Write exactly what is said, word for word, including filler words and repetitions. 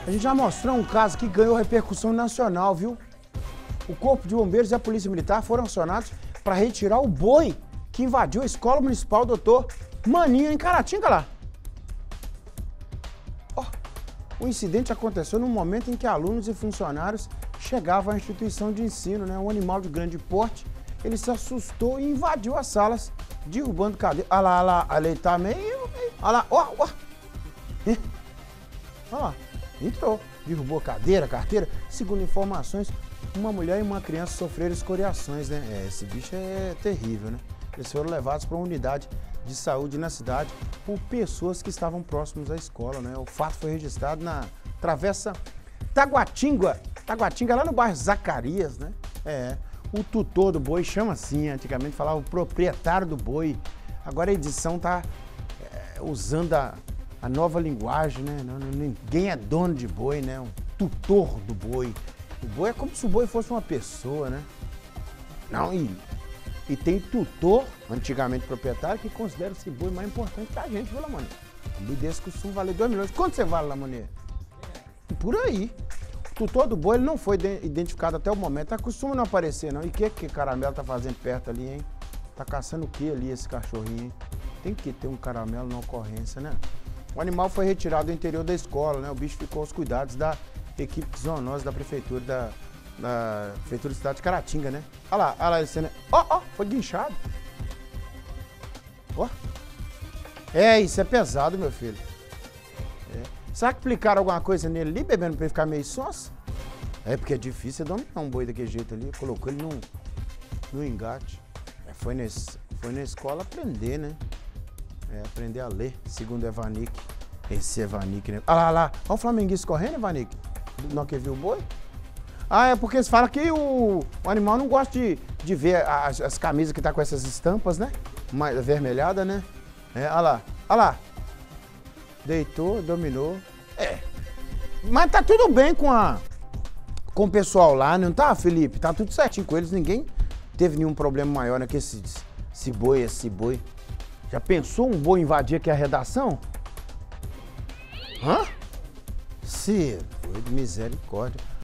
A gente já mostrou um caso que ganhou repercussão nacional, viu? O Corpo de Bombeiros e a Polícia Militar foram acionados para retirar o boi que invadiu a Escola Municipal doutor Maninho, em Caratinga, lá. Oh, o incidente aconteceu no momento em que alunos e funcionários chegavam à instituição de ensino, né? Um animal de grande porte, ele se assustou e invadiu as salas, derrubando cadeira. Olha lá, olha lá, olha ele tá meio... Olha lá, ó, ó. Olha lá, entrou, derrubou cadeira, carteira. Segundo informações, uma mulher e uma criança sofreram escoriações, né? É, esse bicho é terrível, né? Eles foram levados para uma unidade de saúde na cidade por pessoas que estavam próximos à escola, né? O fato foi registrado na Travessa Taguatinga, Taguatinga, lá no bairro Zacarias, né? É, o tutor do boi chama assim, antigamente falava o proprietário do boi. Agora a edição tá é, usando a, a nova linguagem, né? Não, não, ninguém é dono de boi, né? Um tutor do boi. O boi é como se o boi fosse uma pessoa, né? Não, e, e tem tutor, antigamente proprietário, que considera esse boi mais importante que a gente, viu, Lamonia? Um boi desse costuma valer dois milhões. Quanto você vale, Lamonia? Por aí. O tutor do boi ele não foi identificado até o momento. Tá, costuma não aparecer, não. E o que que Caramelo tá fazendo perto ali, hein? Tá caçando o que ali, esse cachorrinho, hein? Tem que ter um caramelo na ocorrência, né? O animal foi retirado do interior da escola, né? O bicho ficou aos cuidados da equipe de zoonose da prefeitura da, da prefeitura da cidade de Caratinga, né? Olha lá, olha lá esse, né? Ó, ó, foi guinchado. Ó. É, isso é pesado, meu filho. É. Será que aplicaram alguma coisa nele ali, bebendo, pra ele ficar meio sonso? É, porque é difícil dominar um boi daquele jeito ali. Colocou ele no, no engate. É, foi, nesse, foi na escola aprender, né? É, aprender a ler, segundo Evanique. Esse Evanique, né? Olha lá, olha lá. Olha o flamenguista correndo, Evanique. Não quer ver o boi? Ah, é porque eles falam que o, o animal não gosta de, de ver as, as camisas que tá com essas estampas, né? Mais avermelhada, né? É, olha lá, olha lá. Deitou, dominou. É. Mas tá tudo bem com a com o pessoal lá, não tá, Felipe? Tá tudo certinho com eles, ninguém teve nenhum problema maior, né? Que esse, esse boi, esse boi. Já pensou um boi invadir aqui a redação? Hã? Se, foi de misericórdia.